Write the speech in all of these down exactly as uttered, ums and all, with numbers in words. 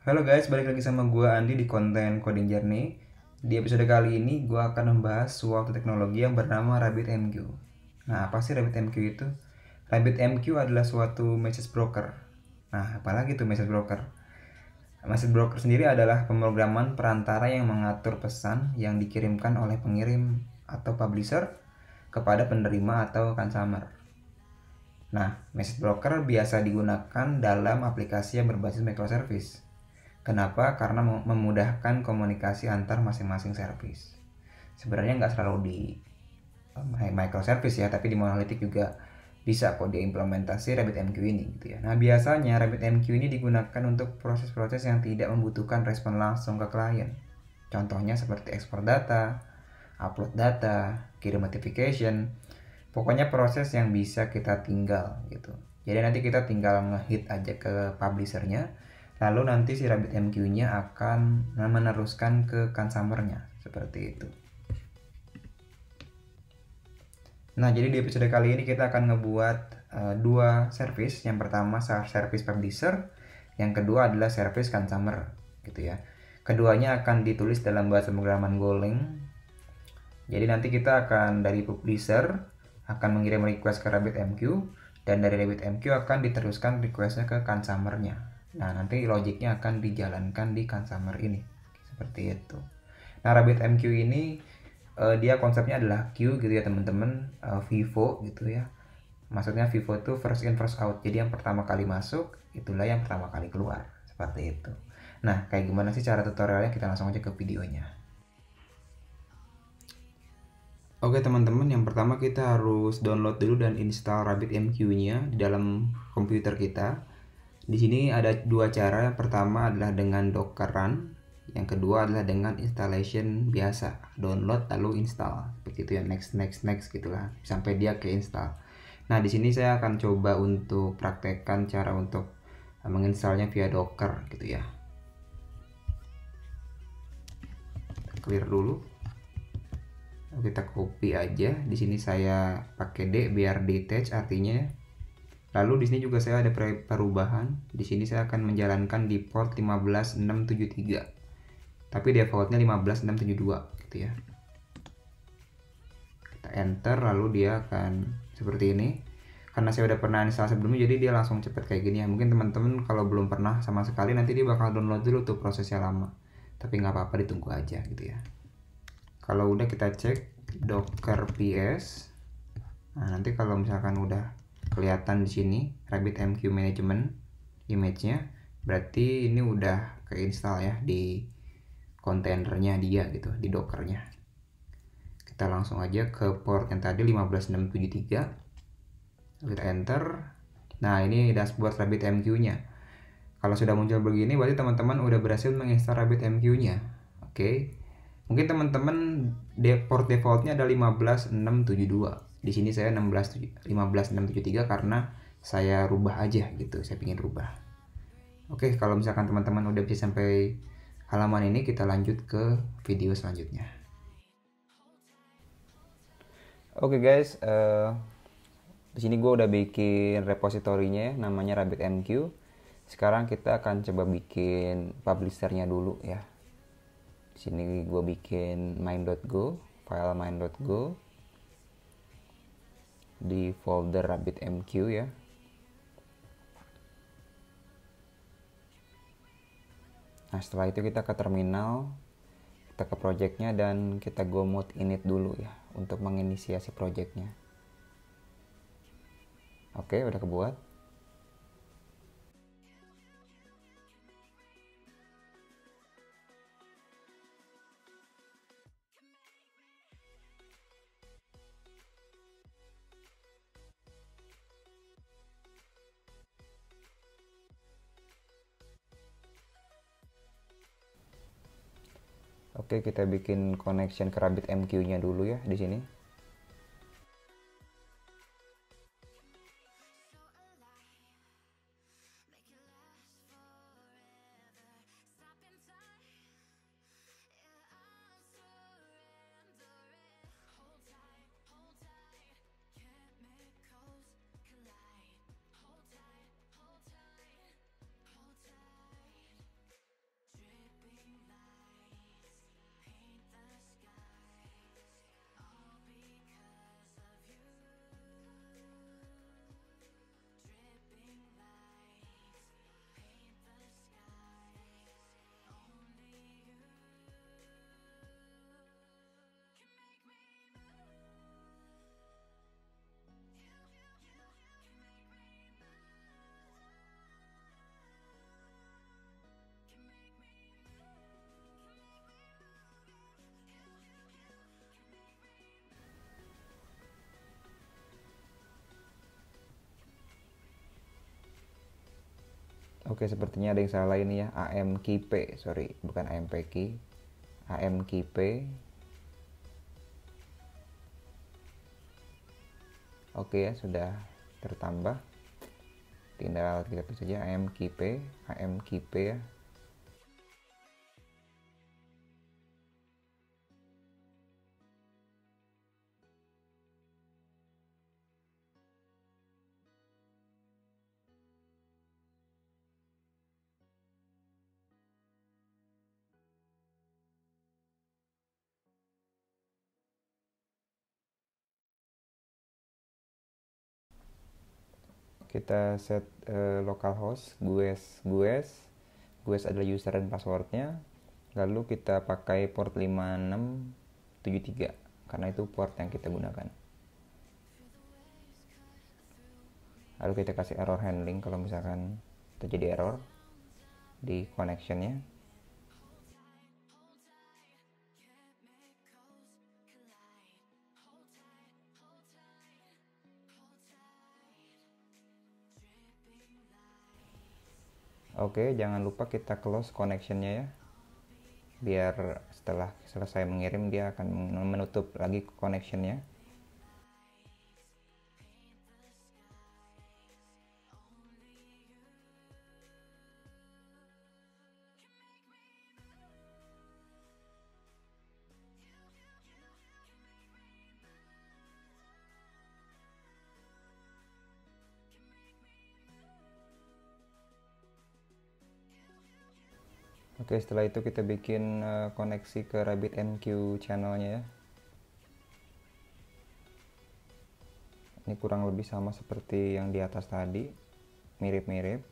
Halo guys, balik lagi sama gue Andi di konten Coding Journey. Di episode kali ini gue akan membahas suatu teknologi yang bernama RabbitMQ. Nah, apa sih RabbitMQ itu? RabbitMQ adalah suatu message broker. Nah, apalagi tuh message broker? Message broker sendiri adalah pemrograman perantara yang mengatur pesan yang dikirimkan oleh pengirim atau publisher kepada penerima atau consumer. Nah, message broker biasa digunakan dalam aplikasi yang berbasis microservice. Kenapa? Karena memudahkan komunikasi antar masing-masing service. Sebenarnya nggak selalu di microservice ya, tapi di monolitik juga bisa kok diimplementasi RabbitMQ ini gitu ya. Nah, biasanya RabbitMQ ini digunakan untuk proses-proses yang tidak membutuhkan respon langsung ke klien. Contohnya seperti ekspor data, upload data, kirim notification. Pokoknya proses yang bisa kita tinggal gitu. Jadi nanti kita tinggal ngehit aja ke publishernya, lalu nanti si RabbitMQ-nya akan meneruskan ke consumer-nya seperti itu. Nah, jadi di episode kali ini kita akan ngebuat uh, dua service. Yang pertama service publisher, yang kedua adalah service consumer gitu ya. Keduanya akan ditulis dalam bahasa pemrograman Golang. Jadi nanti kita akan dari publisher akan mengirim request ke RabbitMQ, dan dari RabbitMQ akan diteruskan requestnya ke consumer-nya. Nah, nanti logiknya akan dijalankan di consumer ini seperti itu. Nah, RabbitMQ ini uh, dia konsepnya adalah queue gitu ya teman-teman, uh, FIFO gitu ya. Maksudnya FIFO itu first in first out. Jadi yang pertama kali masuk itulah yang pertama kali keluar, seperti itu. Nah, kayak gimana sih cara tutorialnya? Kita langsung aja ke videonya. Oke teman-teman, yang pertama kita harus download dulu dan install RabbitMQ-nya di dalam komputer kita. Di sini ada dua cara. Yang pertama adalah dengan Docker Run, yang kedua adalah dengan installation biasa, download lalu install. Seperti itu ya, next next next gitulah sampai dia ke install. Nah, di sini saya akan coba untuk praktekkan cara untuk menginstalnya via Docker gitu ya. Clear dulu. Kita copy aja. Di sini saya pakai D biar detach artinya. Lalu di sini juga saya ada perubahan. Di sini saya akan menjalankan di port lima belas enam tujuh tiga. Tapi defaultnya lima belas enam tujuh dua gitu ya. Kita enter lalu dia akan seperti ini. Karena saya udah pernah install sebelumnya jadi dia langsung cepet kayak gini ya. Mungkin teman-teman kalau belum pernah sama sekali nanti dia bakal download dulu tuh, prosesnya lama. Tapi nggak apa-apa, ditunggu aja gitu ya. Kalau udah kita cek docker ps. Nah, nanti kalau misalkan udah kelihatan di sini RabbitMQ management image-nya, berarti ini udah keinstall ya di kontainernya dia gitu, di dockernya. Kita langsung aja ke port yang tadi lima belas enam tujuh tiga. Kita enter. Nah, ini dashboard RabbitMQ-nya. Kalau sudah muncul begini berarti teman-teman udah berhasil menginstal RabbitMQ-nya. Oke. Okay. Mungkin teman-teman port defaultnya ada lima belas enam tujuh dua. Di sini saya lima belas enam tujuh tiga karena saya rubah aja gitu. Saya ingin rubah. Oke, kalau misalkan teman-teman udah bisa sampai halaman ini, kita lanjut ke video selanjutnya. Oke guys, uh, di sini gue udah bikin repositorinya, namanya RabbitMQ. Sekarang kita akan coba bikin publishernya dulu ya. Di sini gue bikin main.go, file main.go di folder RabbitMQ ya. Nah, setelah itu kita ke terminal, kita ke projectnya dan kita go mode init dulu ya untuk menginisiasi projectnya. Oke, udah kebuat. Oke, kita bikin connection ke RabbitMQ-nya dulu ya di sini. Oke, sepertinya ada yang salah ini ya. AMKP, sorry, bukan AMPK. AMKP. Oke ya, sudah tertambah. Tinggal kita tulis saja AMKP, AMKP ya. Kita set uh, localhost gues gues gues adalah user dan passwordnya, lalu kita pakai port lima enam tujuh tiga karena itu port yang kita gunakan. Lalu kita kasih error handling kalau misalkan terjadi error di connectionnya. Oke, jangan lupa kita close connectionnya ya, biar setelah selesai mengirim dia akan menutup lagi connectionnya. Oke, setelah itu kita bikin uh, koneksi ke RabbitMQ channelnya ya. Ini kurang lebih sama seperti yang di atas tadi, mirip-mirip.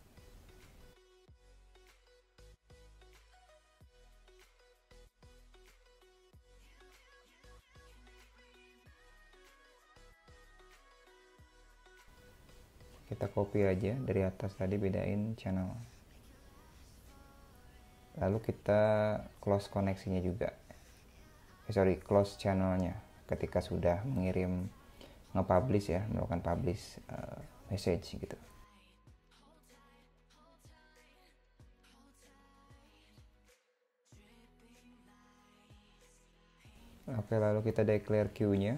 Kita copy aja dari atas tadi, bedain channel. Lalu kita close koneksinya juga. Eh, sorry, close channelnya ketika sudah mengirim, nge-publish ya, melakukan publish uh, message gitu. Oke, lalu kita declare queue-nya.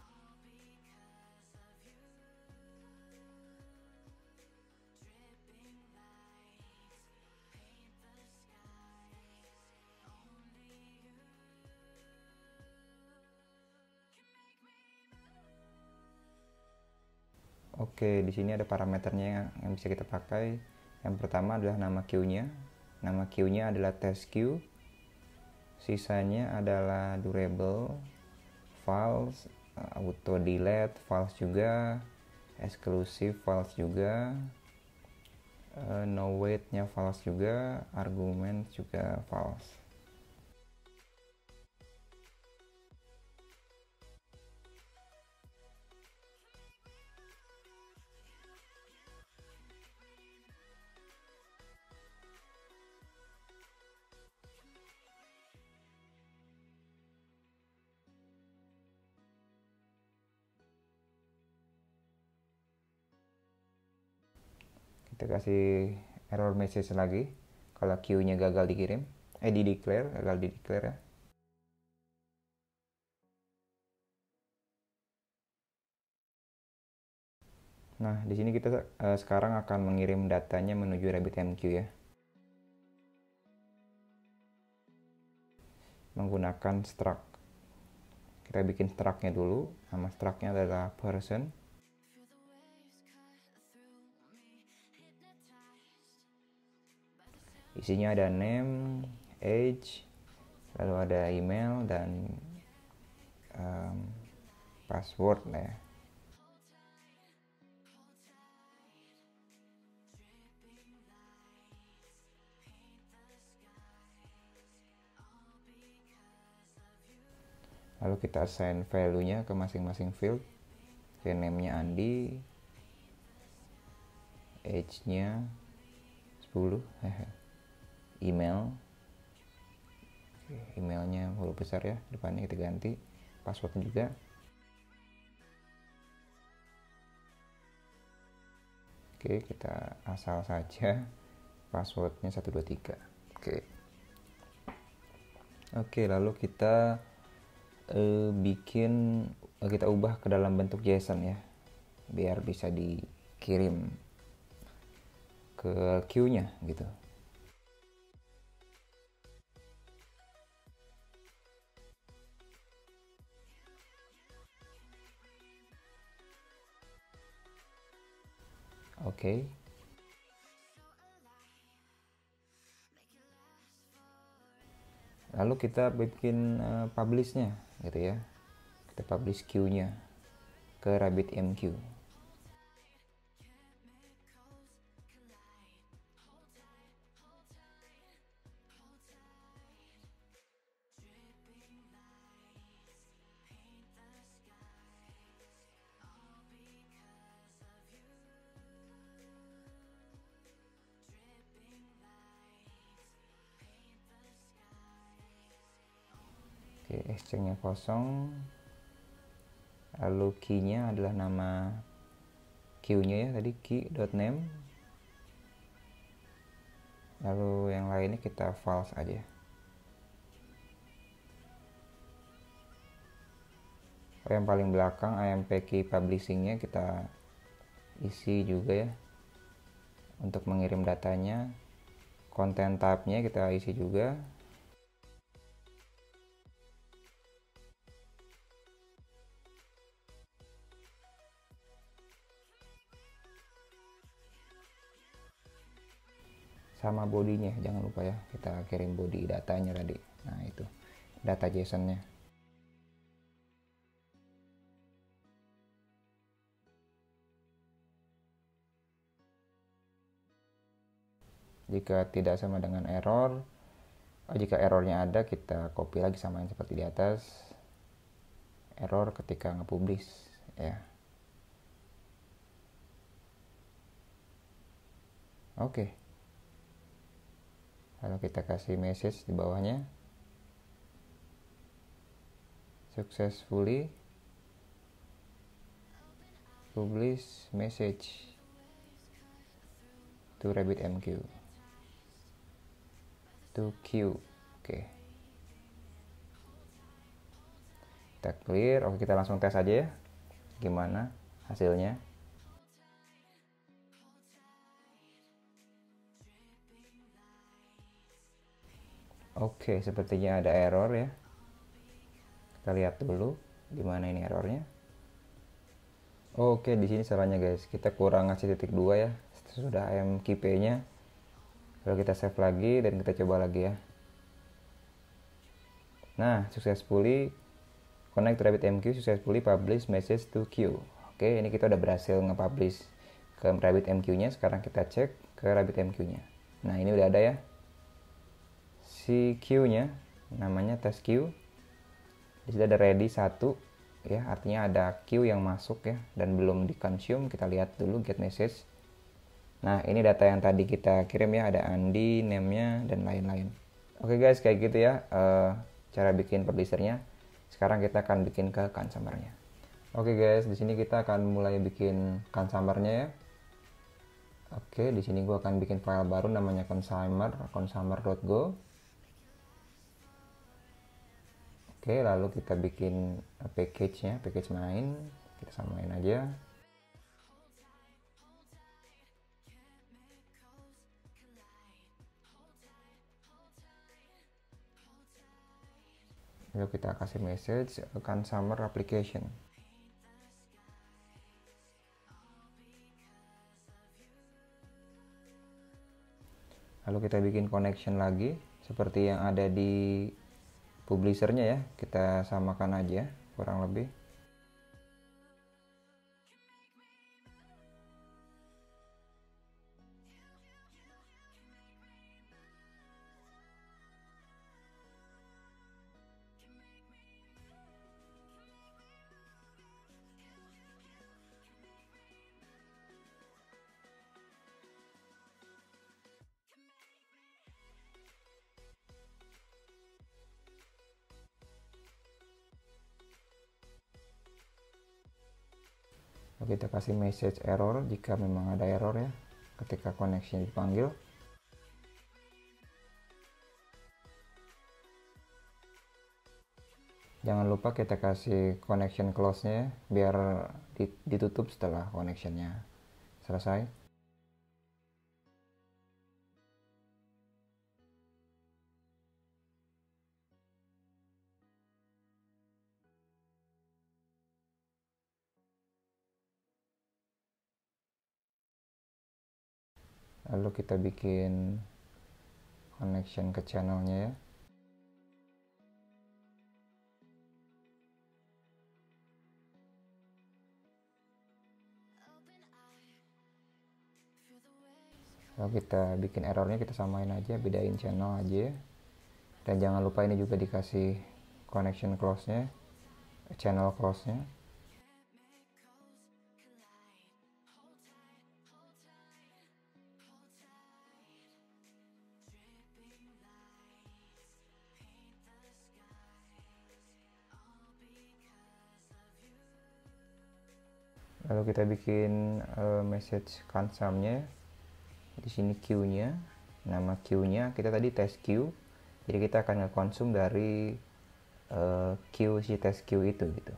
Oke, di sini ada parameternya yang bisa kita pakai. Yang pertama adalah nama queue-nya. Nama queue-nya adalah test queue. Sisanya adalah durable, false, auto delete, false juga, exclusive, false juga, no wait-nya false juga, argument juga false. Kita kasih error message lagi kalau queue-nya gagal dikirim, eh di declare, gagal di declare ya. Nah, di sini kita uh, sekarang akan mengirim datanya menuju RabbitMQ ya. Menggunakan struct. Kita bikin struct-nya dulu. Nama struct-nya adalah person. Isinya ada name, age, lalu ada email dan um, password lah ya. Lalu kita assign value-nya ke masing-masing field. Oke, name-nya Andi, age-nya sepuluh, email, oke, emailnya huruf besar ya, depannya kita ganti, passwordnya juga. Oke, kita asal saja passwordnya satu dua tiga. Oke. Oke, lalu kita eh, bikin eh, kita ubah ke dalam bentuk JSON ya, biar bisa dikirim ke queue-nya gitu. Oke. Lalu kita bikin uh, publish-nya gitu ya. Kita publish queue-nya ke RabbitMQ. Oke, string-nya kosong. Lalu key-nya adalah nama queue-nya ya, tadi key.name. Lalu yang lainnya kita false aja. Oh, yang paling belakang I M P key publishing-nya kita isi juga ya. Untuk mengirim datanya. Content type-nya kita isi juga. Sama bodinya jangan lupa ya, kita kirim body datanya tadi. Nah itu data JSON-nya. Jika tidak sama dengan error, oh, jika errornya ada kita copy lagi samain seperti di atas. Error ketika nge-publish ya. Oke. Lalu kita kasih message di bawahnya. Successfully publish message to RabbitMQ. To queue. Oke. Kita clear. Oke, kita langsung tes aja ya. Gimana hasilnya? Oke, sepertinya ada error ya. Kita lihat dulu di mana ini errornya. Oke, di sini salahnya guys. Kita kurang ngasih titik dua ya. Sudah I M Q P-nya. Lalu kita save lagi dan kita coba lagi ya. Nah, successfully connect to RabbitMQ, successfully publish message to queue. Oke, ini kita udah berhasil nge-publish ke RabbitMQ-nya. Sekarang kita cek ke RabbitMQ-nya. Nah, ini udah ada ya. Si queue-nya namanya test queue. Di sini ada ready satu ya, artinya ada queue yang masuk ya dan belum di consume. Kita lihat dulu get message. Nah, ini data yang tadi kita kirim ya, ada Andi, name-nya dan lain-lain. Oke guys, kayak gitu ya uh, cara bikin publisher-nya. Sekarang kita akan bikin ke consumer-nya. Oke guys, di sini kita akan mulai bikin consumer-nya ya. Oke, di sini gua akan bikin file baru namanya consumer, consumer.go. Oke, lalu kita bikin package-nya, package main, kita samain aja. Lalu kita kasih message consumer application. Lalu kita bikin connection lagi seperti yang ada di publishernya ya, kita samakan aja kurang lebih. Kita kasih message error jika memang ada error ya ketika connection dipanggil. Jangan lupa kita kasih connection close-nya biar ditutup setelah connection-nya selesai. Lalu kita bikin connection ke channelnya ya. Lalu kita bikin errornya, kita samain aja, bedain channel aja. Dan jangan lupa ini juga dikasih connection close-nya, channel close-nya. Lalu kita bikin uh, message consume-nya. Di sini queue-nya, nama queue-nya kita tadi test queue. Jadi kita akan nge-consume dari uh, queue si test queue itu gitu.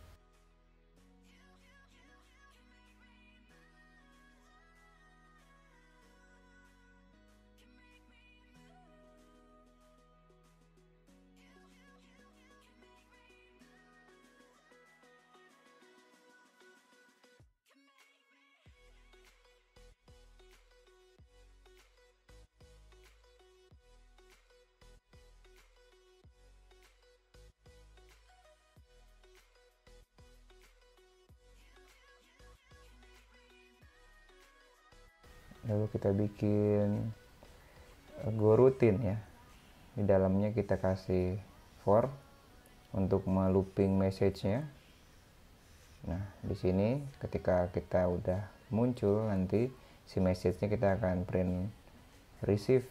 Lalu kita bikin go routine ya. Di dalamnya kita kasih for untuk melooping message-nya. Nah, di sini ketika kita udah muncul nanti si message-nya kita akan print receive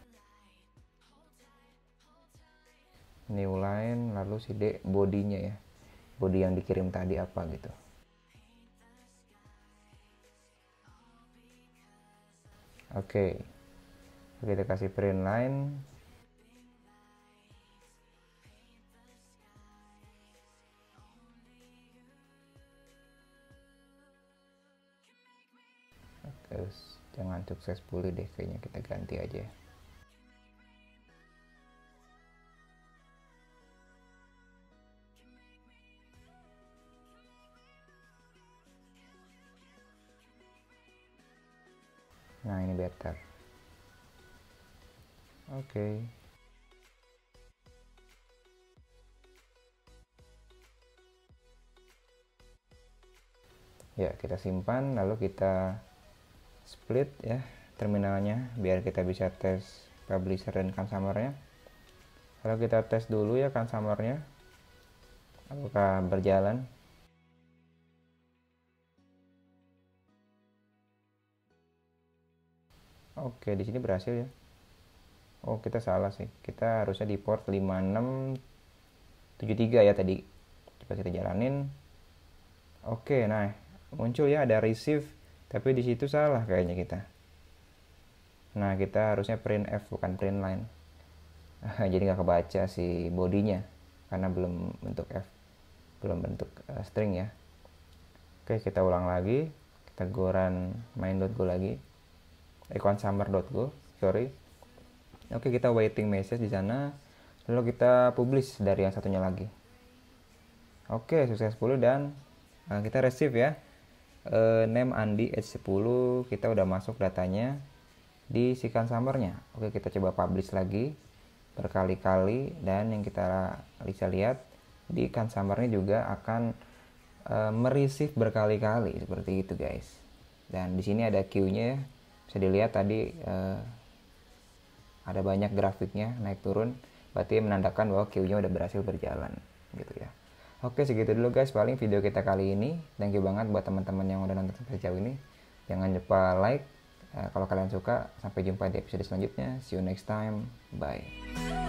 new line, lalu si D body-nya ya. Body yang dikirim tadi apa gitu. Oke, okay. Kita kasih print line. Terus jangan successfully deh, kayaknya kita ganti aja. Nah, ini better. Oke. Okay. Ya, kita simpan lalu kita split ya terminalnya biar kita bisa tes publisher dan consumer-nya. Lalu kita tes dulu ya consumer-nya. Apakah berjalan? Oke, di sini berhasil ya. Oh, kita salah sih. Kita harusnya di port lima enam tujuh tiga ya tadi. Coba kita jalanin. Oke, nah muncul ya ada receive, tapi di situ salah kayaknya kita. Nah, kita harusnya print F bukan print line. Jadi nggak kebaca si bodinya karena belum bentuk F, belum bentuk uh, string ya. Oke, kita ulang lagi. Kita go run main.go lagi. Eh, consumer.go, sorry. Oke, kita waiting message di sana. Lalu kita publish dari yang satunya lagi. Oke, successful dan uh, kita receive ya. Uh, name Andi age sepuluh, kita udah masuk datanya di si consumer-nya. Oke, kita coba publish lagi berkali-kali dan yang kita bisa lihat di consumer-nya juga akan uh, mereceive berkali-kali seperti itu guys. Dan di sini ada queue-nya ya. Bisa dilihat tadi uh, ada banyak grafiknya naik turun, berarti menandakan bahwa queue-nya udah berhasil berjalan gitu ya. Oke, segitu dulu guys paling video kita kali ini. Thank you banget buat teman-teman yang udah nonton sampai sejauh ini. Jangan lupa like uh, kalau kalian suka. Sampai jumpa di episode selanjutnya. See you next time. Bye.